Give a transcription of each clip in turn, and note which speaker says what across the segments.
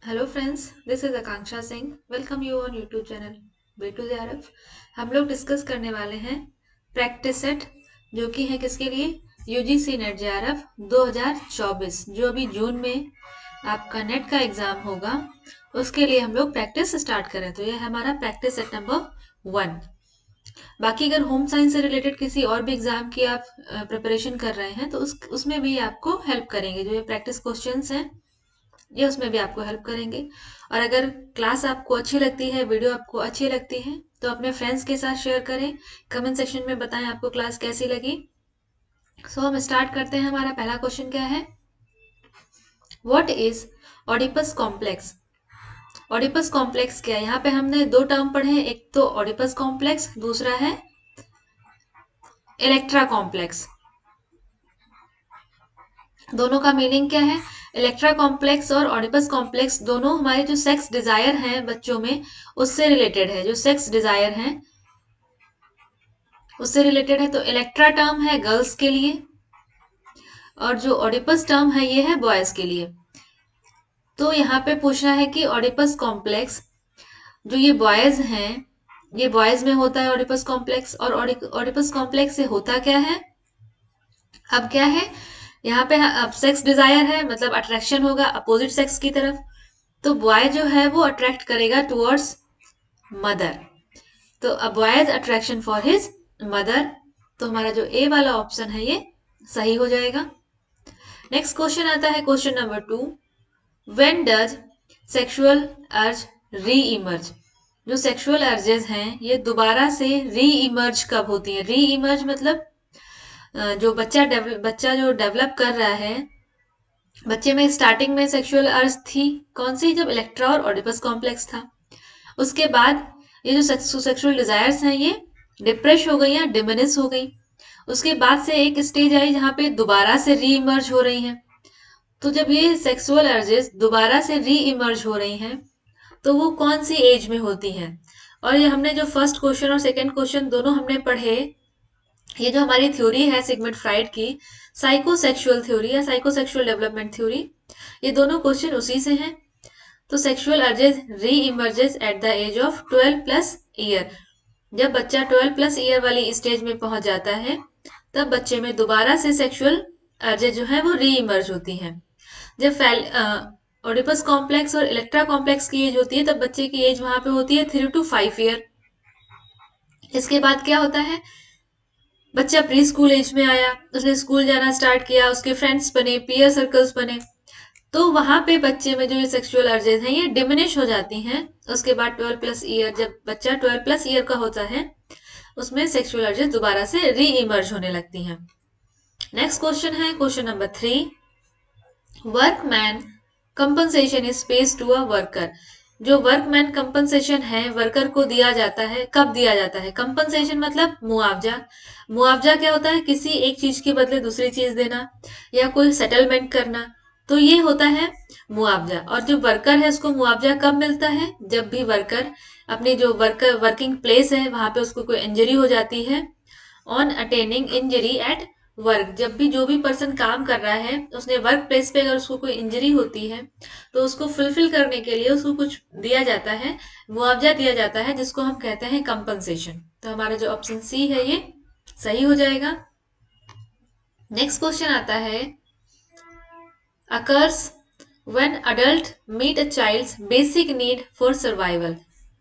Speaker 1: Hello friends, this is Akanksha Singh. Welcome you on YouTube channel B2JRF। हम लोग discuss करने वाले हैं प्रैक्टिस सेट, जो कि है किसके लिए? UGC नेट JRF 2024, जो अभी जून में आपका नेट का एग्जाम होगा, उसके लिए हम लोग प्रैक्टिस स्टार्ट करें। तो ये है हमारा प्रैक्टिस सेट नंबर 1। बाकी अगर होम साइंस से रिलेटेड किसी और भी एग्जाम की आप प्रिपरेशन कर रहे हैं तो उसमें भी आपको हेल्प करेंगे। जो ये प्रैक्टिस क्वेश्चंस हैं ये उसमें भी आपको हेल्प करेंगे। और अगर क्लास आपको अच्छी लगती है, वीडियो आपको अच्छी लगती है, तो अपने फ्रेंड्स के साथ शेयर करें। कमेंट सेक्शन में बताएं आपको क्लास कैसी लगी। हम स्टार्ट करते हैं। हमारा पहला क्वेश्चन क्या है? What is Oedipus complex? Oedipus complex क्या है? यहाँ पे हमने दो टर्म पढ़े हैं, एक तो ऑडिपस कॉम्प्लेक्स, दूसरा है इलेक्ट्रा कॉम्प्लेक्स। दोनों का मीनिंग क्या है? इलेक्ट्रा कॉम्प्लेक्स और ऑडिपस कॉम्प्लेक्स दोनों हमारे जो सेक्स डिजायर हैं बच्चों में, उससे रिलेटेड है। जो सेक्स डिजायर हैं उससे रिलेटेड है। तो इलेक्ट्रा टर्म है गर्ल्स के लिए और जो ऑडिपस टर्म है ये है बॉयज के लिए। तो यहाँ पे पूछना है कि ऑडिपस कॉम्प्लेक्स जो ये बॉयज हैं, ये बॉयज में होता है ऑडिपस कॉम्प्लेक्स। और ऑडिपस कॉम्प्लेक्स से होता क्या है? अब क्या है यहाँ पे? अब सेक्स डिजायर है, मतलब अट्रैक्शन होगा अपोजिट सेक्स की तरफ। तो बॉय जो है वो अट्रैक्ट करेगा टुवर्ड्स मदर। तो a boy's attraction for his mother. तो हमारा जो ए वाला ऑप्शन है ये सही हो जाएगा। नेक्स्ट क्वेश्चन आता है question number 2। When does sexual urge re emerge? जो सेक्सुअल अर्जेस हैं ये दोबारा से री इमर्ज कब होती है? री इमर्ज मतलब जो बच्चा जो डेवलप कर रहा है, बच्चे में स्टार्टिंग में सेक्सुअल अर्ज थी कौन सी? जब इलेक्ट्रा और ऑडिपस कॉम्प्लेक्स था। उसके बाद ये जो सेक्सुअल डिजायर्स हैं ये डिप्रेस हो गई या डिमिनिश हो गई। उसके बाद से एक स्टेज आई जहां पे दोबारा से री इमर्ज हो रही हैं। तो जब ये सेक्सुअल अर्जेस दोबारा से री इमर्ज हो रही हैं तो वो कौन सी एज में होती हैं? और ये हमने जो फर्स्ट क्वेश्चन और सेकंड क्वेश्चन दोनों हमने पढ़े, ये जो हमारी थ्योरी है सिगमंड फ्राइड की, साइकोसेक्सुअल थ्योरी या साइकोसेक्सुअल डेवलपमेंट थ्योरी, ये दोनों क्वेश्चन उसी से हैं। तो sexual urges re emerges at the age of 12 plus year. जब बच्चा 12 प्लस ईयर वाली स्टेज में पहुंच जाता है तब बच्चे में दोबारा से सेक्सुअल अर्जेस जो है वो री इमर्ज होती हैं। जब ओडिपस कॉम्प्लेक्स और इलेक्ट्रा कॉम्प्लेक्स की एज होती है तब बच्चे की एज वहां पे होती है 3 to 5 ईयर। इसके बाद क्या होता है? बच्चा प्री स्कूल एज में आया, उसने स्कूल जाना स्टार्ट किया, उसके फ्रेंड्स बने, पीयर सर्कल्स बने। तो वहां पे बच्चे में जो ये सेक्सुअल अर्जेस हैं ये डिमिनिश हो जाती हैं। उसके बाद 12 प्लस ईयर, जब बच्चा 12 प्लस ईयर का होता है उसमें सेक्सुअल अर्जेस दोबारा से री इमर्ज होने लगती हैं। नेक्स्ट क्वेश्चन है question number 3। Workman compensation is paid to a worker. जो वर्कमैन कंपनसेशन है वर्कर को दिया जाता है, कब दिया जाता है? कंपनसेशन मतलब मुआवजा। मुआवजा क्या होता है? किसी एक चीज के बदले दूसरी चीज देना या कोई सेटलमेंट करना, तो ये होता है मुआवजा। और जो वर्कर है उसको मुआवजा कब मिलता है? जब भी वर्कर अपनी जो वर्किंग प्लेस है वहां पे उसको कोई इंजरी हो जाती है। On attaining injury at work, जब भी जो भी पर्सन काम कर रहा है उसने वर्क प्लेस पे अगर उसको कोई इंजरी होती है तो उसको फुलफिल करने के लिए उसको कुछ दिया जाता है, मुआवजा दिया जाता है, जिसको हम कहते हैं कंपनसेशन। तो हमारा जो ऑप्शन सी है ये सही हो जाएगा। नेक्स्ट क्वेश्चन आता है occurs when adult meet a child's basic need for survival.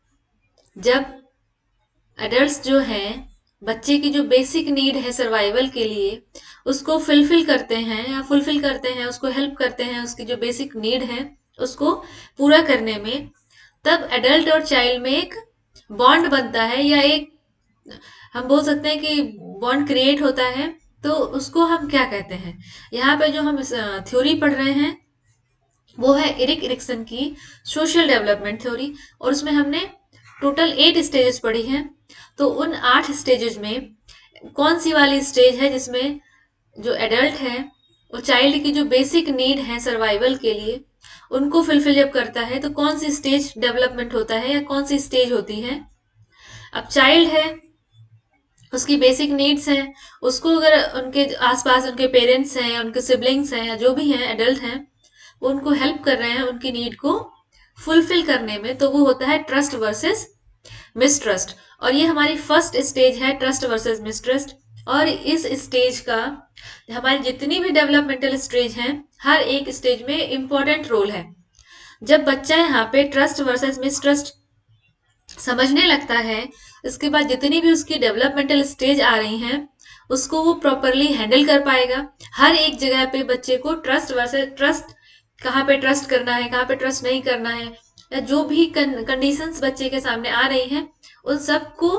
Speaker 1: जब एडल्ट्स जो हैं, बच्चे की जो बेसिक नीड है सर्वाइवल के लिए उसको फुलफिल करते हैं या फुलफिल करते हैं, उसको हेल्प करते हैं उसकी जो बेसिक नीड है उसको पूरा करने में, तब एडल्ट और चाइल्ड में एक बॉन्ड बनता है या एक, हम बोल सकते हैं कि बॉन्ड क्रिएट होता है। तो उसको हम क्या कहते हैं? यहाँ पे जो हम थ्योरी पढ़ रहे हैं वो है इरिक इरिक्सन की सोशल डेवलपमेंट थ्योरी, और उसमें हमने टोटल 8 स्टेजेस पढ़ी हैं। तो उन 8 स्टेजेस में कौन सी वाली स्टेज है जिसमें जो एडल्ट है वो चाइल्ड की जो बेसिक नीड है सर्वाइवल के लिए उनको फुलफिल जब करता है तो कौन सी स्टेज डेवलपमेंट होता है या कौन सी स्टेज होती है? अब चाइल्ड है, उसकी बेसिक नीड्स हैं, उसको अगर उनके आसपास उनके पेरेंट्स हैं, उनके सिबलिंग्स हैं या जो भी हैं एडल्ट हैं, वो उनको हेल्प कर रहे हैं उनकी नीड को फुलफिल करने में, तो वो होता है ट्रस्ट वर्सेस मिसट्रस्ट। और ये हमारी फर्स्ट स्टेज है, ट्रस्ट वर्सेस मिसट्रस्ट। और इस स्टेज का हमारी जितनी भी डेवलपमेंटल स्टेज हैं, हर एक स्टेज में इंपॉर्टेंट रोल है। जब बच्चा यहाँ पे ट्रस्ट वर्सेस मिसट्रस्ट समझने लगता है, इसके बाद जितनी भी उसकी डेवलपमेंटल स्टेज आ रही हैं, उसको वो प्रॉपरली हैंडल कर पाएगा। हर एक जगह पे बच्चे को ट्रस्ट वर्सेस ट्रस्ट, कहाँ पे ट्रस्ट करना है, कहाँ पे ट्रस्ट नहीं करना है, या जो भी कंडीशंस बच्चे के सामने आ रही हैं, उन सबको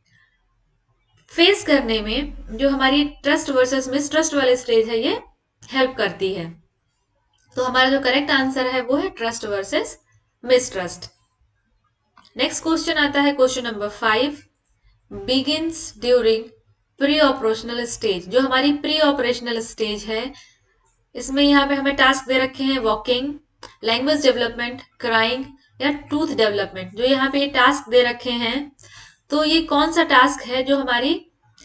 Speaker 1: फेस करने में जो हमारी ट्रस्ट वर्सेस मिसट्रस्ट वाली स्टेज है, ये हेल्प करती है। तो हमारा जो करेक्ट आंसर है वो है trust versus mistrust. Next question आता है question number 5, begins during pre operational stage. जो हमारी प्री ऑपरेशनल स्टेज है, इसमें यहाँ पे हमें टास्क दे रखे हैं वॉकिंग, लैंग्वेज डेवलपमेंट, क्राइंग या टूथ डेवलपमेंट। जो यहाँ पे ये टास्क दे रखे हैं, तो ये कौन सा टास्क है जो हमारी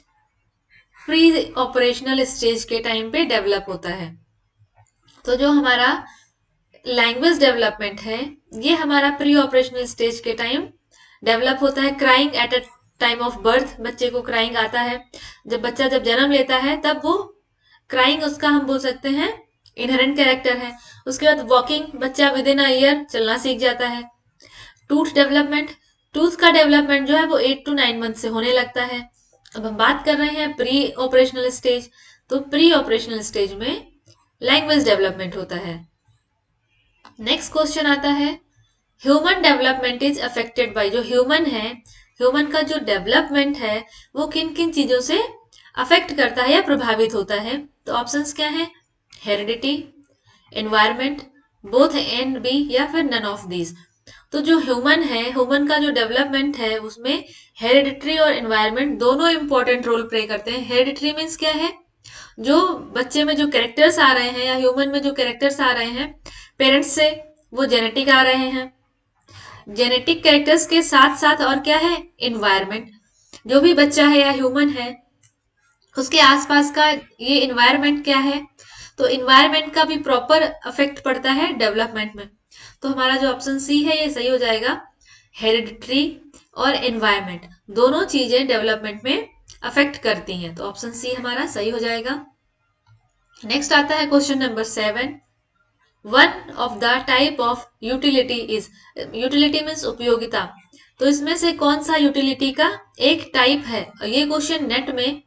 Speaker 1: प्री ऑपरेशनल स्टेज के टाइम पे डेवलप होता है? तो जो हमारा लैंग्वेज डेवलपमेंट है, ये हमारा प्री ऑपरेशनल स्टेज के टाइम डेवलप होता है। Crying at a time of birth, बच्चे को क्राइंग आता है। जब बच्चा जन्म लेता है, तब वो क्राइंग, उसका हम बोल सकते हैं इनहेरेंट कैरेक्टर है। उसके बाद वॉकिंग, बच्चा विद इन अ ईयर चलना सीख जाता है। टूथ डेवलपमेंट, टूथ का डेवलपमेंट जो है वो 8 to 9 मंथ से होने लगता है। अब हम बात कर रहे हैं प्री ऑपरेशनल स्टेज, तो प्री ऑपरेशनल स्टेज में लैंग्वेज डेवलपमेंट होता है। नेक्स्ट क्वेश्चन आता है, human development is affected by. जो ह्यूमन है, ह्यूमन का जो डेवलपमेंट है वो किन किन चीजों से अफेक्ट करता है या प्रभावित होता है? तो ऑप्शंस क्या है? Heredity, environment, both and B, या फिर नन ऑफ दीज। तो जो ह्यूमन है, ह्यूमन का जो डेवलपमेंट है, उसमें हेरिडिटरी और एनवायरमेंट दोनों इंपॉर्टेंट रोल प्ले करते हैं। हेरिडिटरी मीन्स क्या है? जो बच्चे में जो कैरेक्टर्स आ रहे हैं या ह्यूमन में जो कैरेक्टर्स आ रहे हैं पेरेंट्स से, वो जेनेटिक आ रहे हैं। जेनेटिक कैरेक्टर्स के साथ साथ और क्या है? इन्वायरमेंट। जो भी बच्चा है या ह्यूमन है, उसके आसपास का ये इन्वायरमेंट क्या है? तो इन्वायरमेंट का भी प्रॉपर अफेक्ट पड़ता है डेवलपमेंट में। तो हमारा जो ऑप्शन सी है ये सही हो जाएगा। हेरिडिटरी और एनवायरमेंट दोनों चीजें डेवलपमेंट में अफेक्ट करती हैं, तो ऑप्शन सी हमारा सही हो जाएगा। नेक्स्ट आता है question number 7, one of the type of utility is. Utility means उपयोगिता। तो इसमें से कौन सा यूटिलिटी का एक टाइप है? ये क्वेश्चन नेट में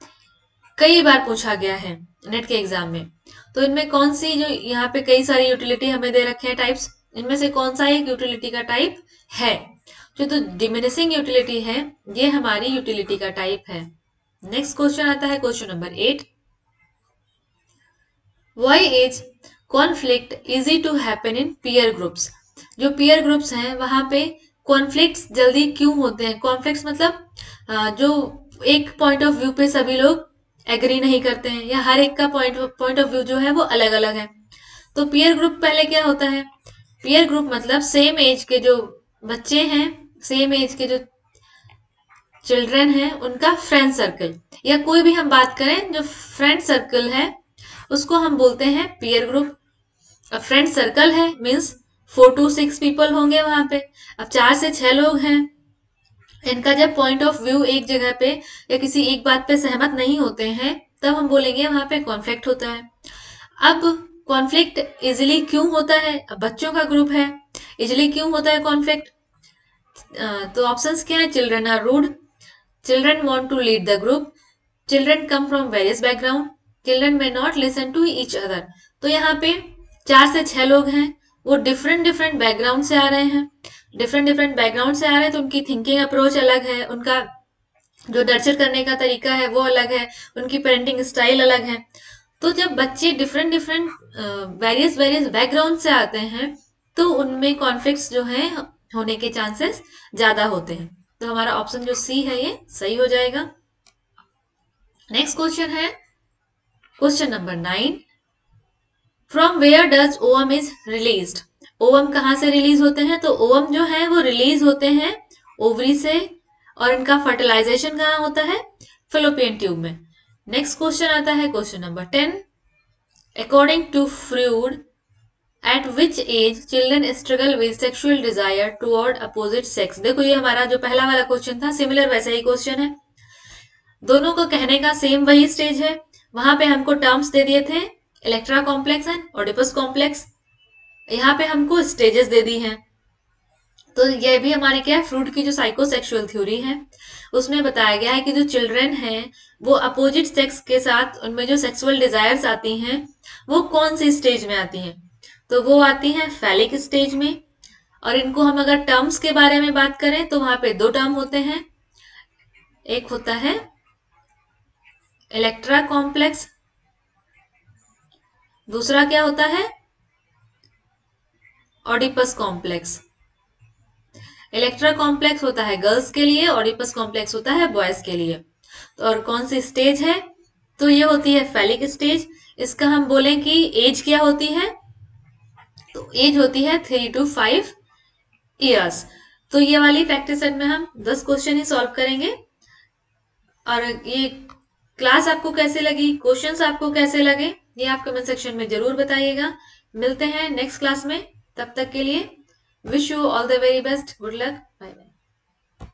Speaker 1: कई बार पूछा गया है, नेट के एग्जाम में। तो इनमें कौन सी, जो यहाँ पे कई सारी यूटिलिटी हमें दे रखे हैं टाइप्स, इनमें से कौन सा एक यूटिलिटी का टाइप है? जो तो डिमिनिशिंग यूटिलिटी है, ये हमारी यूटिलिटी का टाइप है। नेक्स्ट क्वेश्चन आता है question number 8, why is conflict easy to happen in peer groups. जो पीयर ग्रुप्स हैं वहां पे कॉन्फ्लिक्ट्स जल्दी क्यों होते हैं? कॉन्फ्लिक्ट्स मतलब जो एक पॉइंट ऑफ व्यू पे सभी लोग एग्री नहीं करते हैं, या हर एक का पॉइंट ऑफ व्यू जो है वो अलग अलग है। तो पीयर ग्रुप पहले क्या होता है? पीयर ग्रुप मतलब सेम एज के जो बच्चे हैं, सेम एज के जो चिल्ड्रन हैं, उनका फ्रेंड सर्कल, या कोई भी हम बात करें जो फ्रेंड सर्कल है, उसको हम बोलते हैं पीयर ग्रुप। अब फ्रेंड सर्कल है मीन्स 4 to 6 पीपल होंगे वहां पे। अब 4 से 6 लोग हैं, इनका जब पॉइंट ऑफ व्यू एक जगह पे या किसी एक बात पे सहमत नहीं होते हैं, तब हम बोलेंगे वहां पे कॉन्फ्लिक्ट होता है। अब कॉन्फ्लिक्ट इजिली क्यों होता है? अब बच्चों का ग्रुप है, इजिली क्यों होता है कॉन्फ्लिक्ट? तो ऑप्शंस क्या है? Children are rude, children want to lead the group, children come from various background, children may not listen to each other. तो यहाँ पे 4 से 6 लोग हैं, वो डिफरेंट डिफरेंट बैकग्राउंड से आ रहे हैं। डिफरेंट डिफरेंट बैकग्राउंड से आ रहे हैं, तो उनकी थिंकिंग अप्रोच अलग है, उनका जो नर्चर करने का तरीका है वो अलग है, उनकी पेरेंटिंग स्टाइल अलग है। तो जब बच्चे different different various various background से आते हैं, तो उनमें कॉन्फ्लिक्ट्स जो है होने के चांसेस ज्यादा होते हैं। तो हमारा ऑप्शन जो सी है ये सही हो जाएगा। नेक्स्ट क्वेश्चन है question number 9, from where does ovum is released. Ovum कहाँ से रिलीज होते हैं? तो ओवम जो है वो रिलीज होते हैं ओवरी से, और इनका फर्टिलाइजेशन कहाँ होता है? फेलोपियन ट्यूब में। नेक्स्ट क्वेश्चन आता है question number 10, according to Freud at which age children struggle with sexual desire toward opposite sex. देखो ये हमारा जो पहला वाला क्वेश्चन था, सिमिलर वैसा ही क्वेश्चन है, दोनों को कहने का सेम वही स्टेज है। वहां पे हमको टर्म्स दे दिए थे, Electra complex and Oedipus complex. यहाँ पे हमको स्टेजेस दे दी हैं। तो ये भी हमारे क्या है, फ्रूड की जो साइकोसेक्सुअल थ्योरी है उसमें बताया गया है कि जो चिल्ड्रन हैं वो अपोजिट सेक्स के साथ उनमें जो सेक्सुअल डिजायर्स आती हैं वो कौन सी स्टेज में आती हैं, तो वो आती हैं फैलिक स्टेज में। और इनको हम अगर टर्म्स के बारे में बात करें तो वहां पे दो टर्म होते हैं, एक होता है इलेक्ट्रा कॉम्प्लेक्स, दूसरा क्या होता है ओडिपस कॉम्प्लेक्स। इलेक्ट्रा कॉम्प्लेक्स होता है गर्ल्स के लिए, ओडिपस कॉम्प्लेक्स होता है बॉयज के लिए। तो और कौन सी स्टेज है, तो ये होती है फैलिक स्टेज। इसका हम बोले कि एज क्या होती है, तो एज होती है 3 to 5 ईयर्स। तो ये वाली प्रैक्टिस सेट में हम 10 क्वेश्चन ही सॉल्व करेंगे। और ये क्लास आपको कैसे लगी, क्वेश्चंस आपको कैसे लगे, ये आप कमेंट सेक्शन में जरूर बताइएगा। मिलते हैं नेक्स्ट क्लास में, तब तक के लिए wish you all the very best, good luck.